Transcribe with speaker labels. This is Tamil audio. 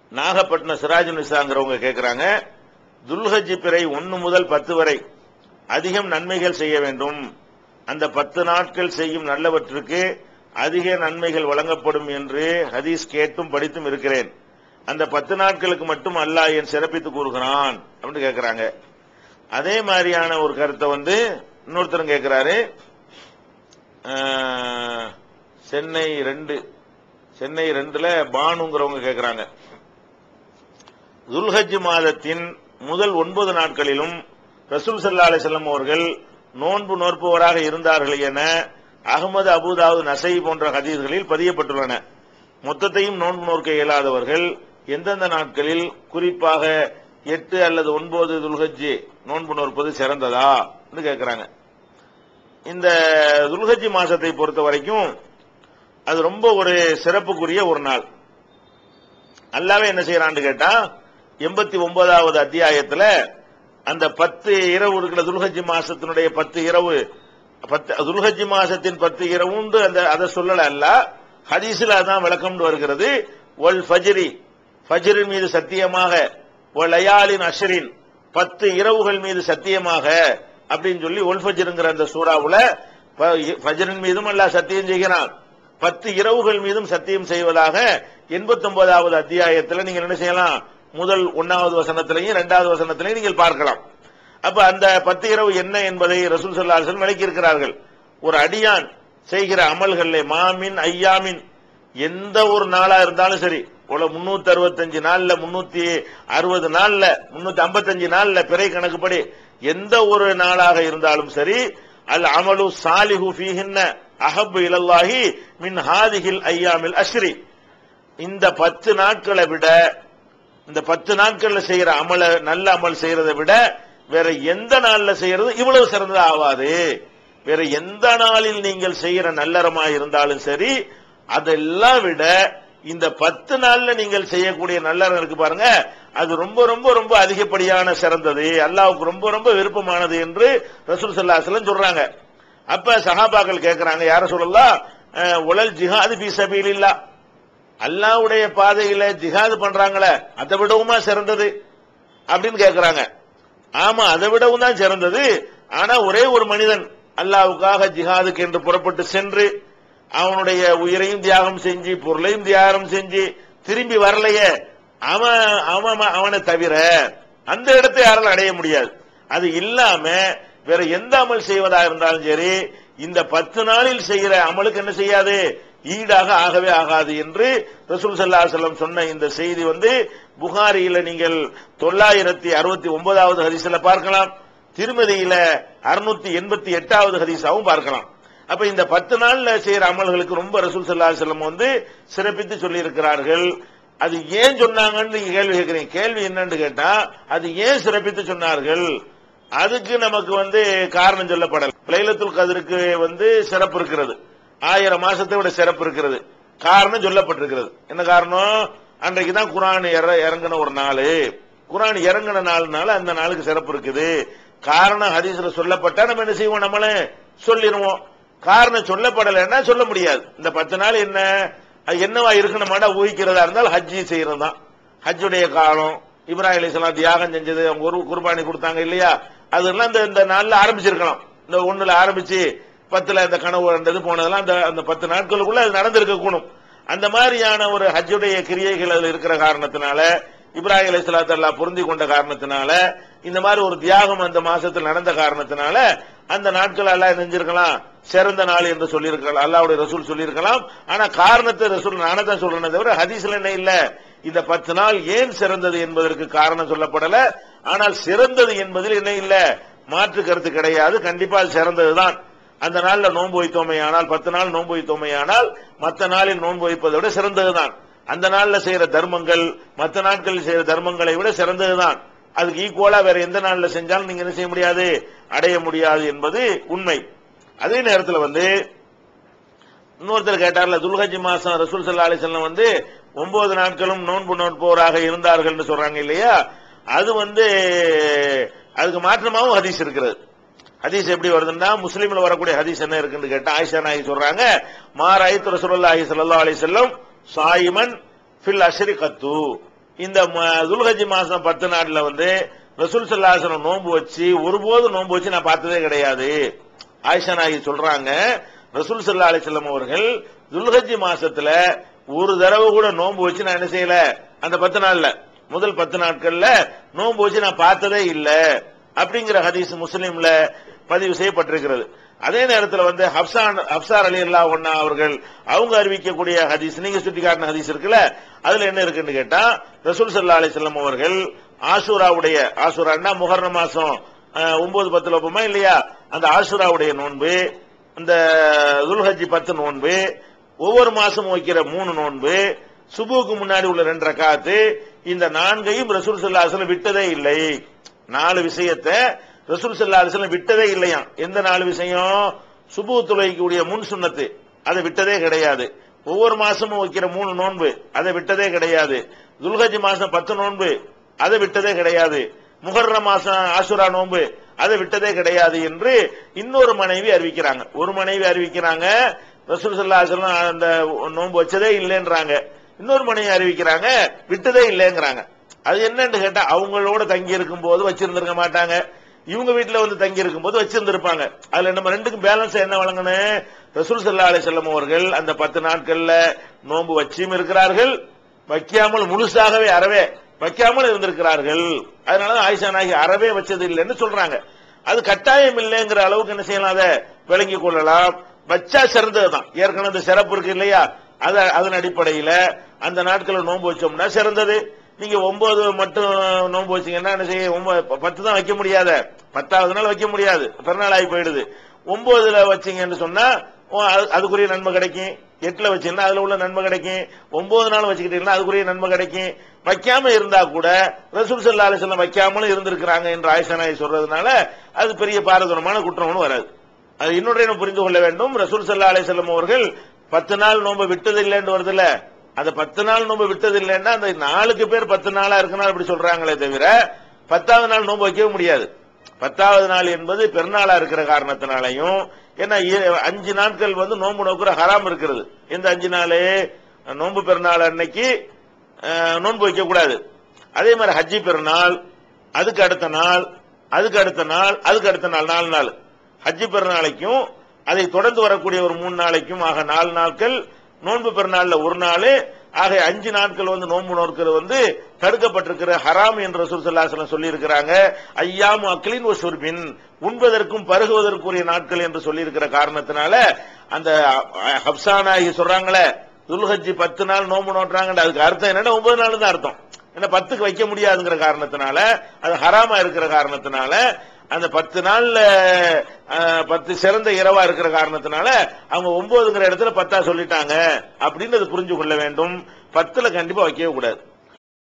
Speaker 1: நாகப்பட்டினம் சிராஜ் நிசாங்கிறவங்க கேட்கிறாங்க, துல்ஹஜ் பிறை 1 முதல் 10 வரை அதிகம் நன்மைகள் செய்ய வேண்டும், அந்த 10 நாட்கள் செய்யும் நல்லவற்றுக்கு அதிக நன்மைகள் வழங்கப்படும் என்று ஹதீஸ் கேட்டும் படித்தும் இருக்கிறேன். அந்த 10 நாட்களுக்கு மட்டும் அல்லாஹ் ஏன் சிறப்பித்து கூறுகிறான் அப்படின்னு கேட்கிறாங்க. அதே மாதிரியான ஒரு கருத்தை இன்னொருத்தரும் கேட்கிறாரு. சென்னை 2ல பானுங்கிறவங்க கேட்கிறாங்க, துல்ஹஜ் மாதத்தின் முதல் 9 நாட்களிலும் ரசூல் ஸல்லல்லாஹு அலைஹி வஸல்லம் அவர்கள் நோன்பு நோற்பவராக இருந்தார்கள் என அகமது, அபூதாவுத், நசை போன்ற ஹதீஸ்களில் பதியப்பட்டுள்ளன. மொத்தத்தையும் நோன்பு நோக்க இயலாதவர்கள் எந்தெந்த நாட்களில், குறிப்பாக 8 அல்லது 9 துல்ஹஜ் நோன்பு நோற்பது சிறந்ததா என்று கேட்கிறாங்க. இந்த துல்ஹஜ் மாசத்தை பொறுத்த வரைக்கும் அது ரொம்ப ஒரு சிறப்புக்குரிய ஒரு நாள். அல்லாஹ்வே என்ன செய்யறான்னு கேட்டா 89வது அத்தியாயத்துல அந்த 10 இரவு இருக்கிற துல்ஹஜ் மாசத்தினுடைய 10 இரவு, துல்ஹஜ் மாசத்தின் 10 இரவு அதை சொல்லல அல்லாஹ், ஹதீஸ்ல அதான் விளக்கம் வருகிறது. வல் ஃபஜ்ரி, ஃபஜ்ரின் மீது சத்தியமாக, வல் லயாலின் அஷ்ரின், 10 இரவுகள் மீது சத்தியமாக அப்படின்னு சொல்லி ஒல் ஃபஜ்ருங்கிற அந்த சூறாவுல ஃபஜ்ரின் மீதும் அல்லாஹ் சத்தியம் செய்கிறான், 10 இரவுகள் மீதும் சத்தியம் செய்வதாக 89வது அத்தியாயத்தில் நீங்க என்ன செய்யலாம், முதல் 1வது வசனத்திலையும் 2வது வசனத்திலையும் நீங்கள் பார்க்கலாம். அப்ப அந்த 10 இரவு என்ன என்பதை ரசூல் ஸல்லல்லாஹு அலைஹி வஸல்லம் விளக்கி இருக்கிறார்கள். ஒரு அடியான் செய்கிற அமல்களிலே மாமின் ஐயாமின், எந்த ஒரு நாளா இருந்தாலும் சரி, 365 நாள்ல, 360 நாள்ல, 355 நாள்ல பிறை கணக்குப்படி எந்த ஒரு நாளாக இருந்தாலும் சரி, அல் அமலு சாலிஹு ஃபீஹின்ன அஹப்பு இலல்லாஹி மின் ஹாதிஹில் ஐயாமில் அஷ்ரி, இந்த 10 நாட்களை விட, இந்த 10 நாட்கள்ல செய்யற அமல, நல்ல அமல் செய்யறதை விட வேற எந்த நாள்ல செய்யறது இவ்வளவு சிறந்தது ஆவாது. வேற எந்த நாளில் நீங்கள் செய்யற நல்லறமா இருந்தாலும் சரி, அதெல்லாம் விட இந்த 10 நாள்ல நீங்கள் செய்யக்கூடிய நல்லறம் இருக்கு பாருங்க, அது ரொம்ப ரொம்ப ரொம்ப அதிகப்படியான சிறந்தது, அல்லாஹ்வுக்கு ரொம்ப ரொம்ப விருப்பமானது என்று ரசூல் ஸல்லல்லாஹு அலைஹி வஸல்லம் சொல்றாங்க. அப்ப சஹாபாக்கள் கேட்கிறாங்க, யார சொல்லலாம், உலல் ஜிஹாது ஃபீ சபீலில்லாஹ், அல்லாஹ்வுடைய பாதையில ஜிஹாது பண்றாங்களே அதை விடவுமா சிறந்தது அப்படின்னு கேட்கிறாங்க. ஆமா, அதை விடவும் தான் சிறந்தது. ஆனா ஒரே ஒரு மனிதன் அல்லாஹ்வுக்காக ஜிஹாதுக்கு என்று புறப்பட்டு சென்று அவனுடைய உயிரையும் தியாகம் செஞ்சு பொருளையும் தியாகம் செஞ்சு திரும்பி வரலையே, அவனை தவிர அந்த இடத்தை யாராலும் அடைய முடியாது. அது இல்லாம வேற எந்த அமல் செய்வதா இருந்தாலும் சரி, இந்த 10 நாளில் செய்கிற அமலுக்கு என்ன செய்யாது, ஈடாக ஆகவே ஆகாது என்று ரசூல் ஸல்லல்லாஹு அலைஹி வஸல்லம் சொன்ன இந்த செய்தி புகாரியில நீங்கள் 969வது ஹதீஸ்ல பார்க்கலாம், திருமதியில 688வது ஹதீஸாவும் பார்க்கலாம். அப்ப இந்த 10 நாள்ல செய்யற அமல்களுக்கு ரொம்ப ரசூல் ஸல்லல்லாஹு அலைஹி வஸல்லம் சிறப்பித்து சொல்லி இருக்கிறார்கள். அது ஏன் சொன்னாங்கன்னு நீங்க கேள்வி கேட்கிறீங்க. கேள்வி என்னன்னு கேட்டா, அது ஏன் சிறப்பித்து சொன்னார்கள், அதுக்கு நமக்கு காரணம் சொல்லப்படல. லைலத்துல் கத்ருக்கு சிறப்பு இருக்கிறது, 1000 மாசத்தை விட சிறப்பு இருக்கிறது, காரணம் சொல்லப்பட்டிருக்கிறது. என்ன காரணம், அன்றைக்கு தான் குர்ஆன் இறங்கின ஒரு நாள், குர்ஆன் இறங்கின நாள்னால அந்த நாளுக்கு சிறப்பு இருக்குது. காரணம் ஹதீஸ்ல சொல்லப்பட்டா நம்ம என்ன செய்வோம், நம்மளே சொல்லிடுவோம். காரணம் சொல்லப்படலைன்னா சொல்ல முடியாது. இந்த 10 நாள் என்ன, அது என்னவா இருக்கணுமாடா ஊகிக்கிறதா இருந்தால் ஹஜ்ஜி செய்யறது தான். ஹஜ்ஜுடைய காலம், இப்ராஹிம் அலைஹிஸ்ஸலாம் தியாகம் செஞ்சது, அவங்க ஒரு குர்பானி கொடுத்தாங்க இல்லையா, அதெல்லாம் இந்த நாள்ல ஆரம்பிச்சிருக்கலாம். இந்த 1ல ஆரம்பிச்சு 10ல இந்த கனவு வந்தது போனதெல்லாம் அந்த 10 நாட்களுக்குள்ள அது நடந்திருக்க கூடும். அந்த மாதிரியான ஒரு ஹஜ்ஜுடைய கிரியைகள் அதுல இருக்கிற காரணத்தினால, இப்ராஹிம் அலைஹிஸ்ஸலாத்து அல்லாஹ் பொருந்தி கொண்ட காரணத்தினால, இந்த மாதிரி ஒரு தியாகம் அந்த மாசத்தில் நடந்த காரணத்தினால அந்த நாட்கள் அல்லாஹ் செஞ்சிருக்கலாம் சிறந்த நாள் என்று சொல்லியிருக்கலாம், அல்லாஹ்வுடைய ரசூல் சொல்லியிருக்கலாம். ஆனா காரணத்தை ரசூல் நானே தான் சொல்றேன் தவிர ஹதீஸ்ல என்ன இல்ல, இந்த 10 நாள் ஏன் சிறந்தது என்பதற்கு காரணம் சொல்லப்படல. ஆனால் சிறந்தது என்பதில் என்ன இல்ல, மாற்று கருத்து கிடையாது, கண்டிப்பா அது சிறந்ததுதான். அந்த நாள்ல நோன்பு வைத்தோமையானால், 10 நாள் நோன்பு வைத்தோமையானால் மற்ற நாளில் நோன்பு வைப்பதை விட சிறந்ததுதான். அந்த நாள்ல செய்யற தர்மங்கள் மற்ற நாட்களில் செய்யற தர்மங்களை விட சிறந்ததுதான். அதுக்கு ஈக்குவலா வேற எந்த நாள்ல செஞ்சாலும் நீங்க என்ன செய்ய முடியாது, அடைய முடியாது என்பது உண்மை. அதே நேரத்தில் இன்னொருத்தர் கேட்டார்ல, துல்ஹஜ் மாசம் ரசூல் ஸல்லல்லாஹு அலைஹி வஸல்லம் 9 நாட்களும் நோன்பு நோற்போராக இருந்தார்கள் சொல்றாங்க இல்லையா, அது அதுக்கு மாற்றமாகவும் ஹதீஸ் இருக்கிறது. ஹதீஸ் எப்படி வருதுன்னா, முஸ்லீம்ல வரக்கூடிய ஹதீஸ் என்ன இருக்குன்னு கேட்டா, ஆயிஷா நாயகி சொல்றாங்க, மா ரஅய்து ரசூலுல்லாஹி ஸல்லல்லாஹு அலைஹி வஸல்லம் சாயிமன் ஃபில் அஷ்ரி கத்து, இந்த துல்ஹஜ் மாசம் 10 நாள்ல வந்து ரசூல் ஸல்லல்லாஹு அலைஹி வஸல்லம் நோன்பு வச்சு ஒருபோது நோன்பு வச்சு நான் பார்த்ததே கிடையாது. ஆயிஷா நாயகி சொல்றாங்க, ரசூல் ஸல்லல்லாஹு அலைஹி வஸல்லம் அவர்கள் துல்ஹஜ் மாசத்துல ஒரு தடவை கூட நோன்பு வச்சு நான் என்ன செய்யல, அந்த 10 நாள்ல முதல் 10 நாட்கள்ல நோன்பு வச்சு நான் பார்த்ததே இல்ல அப்படிங்கிற ஹதீஸ் முஸ்லிம்ல பதிவு செய்யப்பட்டிருக்கிறது. அதே நேரத்தில் வந்து ஹப்ஸா ரலியல்லாஹு அன்ஹா அவர்கள் அவங்க அறிவிக்கக்கூடிய ஹதீஸ், நீங்க சுட்டி காட்டின ஹதீஸ் இருக்குல்ல, அதுல என்ன இருக்குன்னு கேட்டா ரசூல் ஸல்லல்லாஹு அலைஹி வஸல்லம் அவர்கள் ஆஷூரான்னா முஹர்ரம் மாசம் 9-10 வைப்போமா இல்லையா, அந்த ஆஷூராவுடைய நோன்பு, இந்த துல்ஹஜ் 10 நோன்பு, ஒவ்வொரு மாசமும் வைக்கிற 3 நோன்பு, சுபுக்கு முன்னாடி உள்ள 2 ரக்காத்து, இந்த 4ஐயும் ரசூல் ஸல்லல்லாஹு அலைஹி வஸல்லம் விட்டதே இல்லை. 4 விஷயத்தை ரசூல் ஸல்லல்லாஹு அலைஹி வஸல்லம் விட்டதே இல்லையா. எந்த 4 விஷயம்? சுபு தொழுகைக்குரிய முன் சுன்னத்து அதை விட்டதே கிடையாது. ஒவ்வொரு மாசமும் வைக்கிற 3 நோன்பு அதை விட்டதே கிடையாது. துல்ஹஜ் மாசம் 10 நோன்பு அதை விட்டதே கிடையாது. முஹர்ரம் மாசம் ஆஷூரா நோன்பு அதை விட்டதே கிடையாது என்று இன்னொரு மனைவி அறிவிக்கிறாங்க. ஒரு மனைவி அறிவிக்கிறாங்க ரசூல் ஸல்லல்லாஹு அலைஹி வஸல்லம் அந்த நோன்பு வச்சதே இல்லைன்றாங்க. இன்னொரு மனைவி அறிவிக்கிறாங்க விட்டதே இல்லைங்கிறாங்க. அது என்னன்னு கேட்டா அவங்களோட தங்கி இருக்கும் போது வச்சிருந்திருக்க மாட்டாங்க, இவங்க வீட்டுல வந்து தங்கி இருக்கும் போது வச்சிருந்திருப்பாங்க. அதுல நம்ம ரெண்டுக்கும் பேலன்ஸ் என்ன வழங்கணும்? ரசூல் ஸல்லல்லாஹு அலைஹி வஸல்லம் அவர்கள் அந்த 10 நாட்கள்ல நோன்பு வச்சியும் இருக்கிறார்கள், வைக்காமல் முழுசாகவே அறவே வைக்காமல் இருந்திருக்கிறார்கள். அதனாலதான் ஆயிஷா நாயகி அறவே வச்சது இல்லைன்னு சொல்றாங்க. அது கட்டாயம் இல்லைங்கிற அளவுக்கு என்ன செய்யலாம், அதை விளங்கிக் கொள்ளலாம். வச்சா சிறந்ததுதான். ஏற்கனவே அந்த சிறப்பு இருக்கு இல்லையா, அதன் அடிப்படையில அந்த நாட்களை நோன்பு வச்சோம்னா சிறந்தது. நீங்க 9 மட்டும் நோன்பு வச்சீங்கன்னா என்ன செய்ய, 10 தான் வைக்க முடியாத, 10வது நாள் வைக்க முடியாது, பிறநாள் ஆகி போயிடுது. 9ல வச்சீங்கன்னு சொன்னா அதுக்குரிய நன்மை கிடைக்கும். 8ல வச்சீங்கன்னா அதுல உள்ள நன்மை கிடைக்கும். 9 நாள் வச்சுக்கிட்டீங்கன்னா அதுக்குரிய நன்மை கிடைக்கும். வைக்காம இருந்தா கூட ரசூல் ஸல்லல்லாஹு அலைஹி வஸல்லம் வைக்காமலும் இருந்திருக்கிறாங்க என்று ஆயிஷா நாயகி சொல்றதுனால அது பெரிய பாரதூரமான குற்றம்னு வராது. அது இன்னொரு புரிந்து கொள்ள வேண்டும். ரசூல் ஸல்லல்லாஹு அலைஹி வஸல்லம் அவர்கள் 10 நாள் நோன்பு விட்டது இல்லைன்னு வருதுல்ல, அந்த 10 நாள் நோன்பு விட்டது இல்லைன்னா அந்த 4 பேர் 10 நாளா இருக்கனால அப்படி சொல்றாங்களே தவிர 10வது நாள் நோன்பு வைக்கவே முடியாது. 10வது நாள் என்பது பெருநாளா இருக்கிற காரணத்தினாலையும், ஏன்னா 5 நாட்கள் வந்து நோன்பு நோக்குற ஹராம் இருக்கிறது. இந்த 5 நாள் நோன்பு பெருநாள் அன்னைக்கு நோன்பு வைக்க கூடாது. அதே மாதிரி ஹஜ்ஜி பெருநாள், அதுக்கு அடுத்த நாள், அதுக்கு அடுத்த நாள், அதுக்கு அடுத்த நாள், 4 நாள் ஹஜ்ஜி பெருநாளைக்கும் அதை தொடர்ந்து வரக்கூடிய ஒரு 3 நாளைக்கும் ஆக 4 நாட்கள் நோன்பு பெருநாள்ல ஒரு நாள் ஆக 5 நாட்கள் வந்து நோன்பு நோக்கிறது வந்து தடுக்கப்பட்டிருக்கிற ஹராம் என்று ரசூல் ஸல்லல்லாஹு அலைஹி வஸல்லம் சொல்லி இருக்கிறாங்க. ஐயாமு அக்லின் வ ஷுர்பின், உண்பதற்கும் பருகுவதற்குரிய நாட்கள் என்று சொல்லி இருக்கிற காரணத்தினால அந்த ஹப்ஸா நாயகி சொல்றாங்களே துல்ஹஜ் 10 நாள் நோன்பு நோட்டுறாங்க, அதுக்கு அர்த்தம் என்னன்னா 9 நாள் தான் அர்த்தம். ஏன்னா 10க்கு வைக்க முடியாதுங்கிற காரணத்தினால, அது ஹராமா இருக்கிற காரணத்தினால, அந்த 10 நாள்ல 10 சிறந்த இரவா இருக்கிற காரணத்தினால அவங்க 9ங்கிற இடத்துல 10 சொல்லிட்டாங்க அப்படின்னு புரிஞ்சு கொள்ள வேண்டும். 10ல கண்டிப்பா வைக்கவே கூடாது.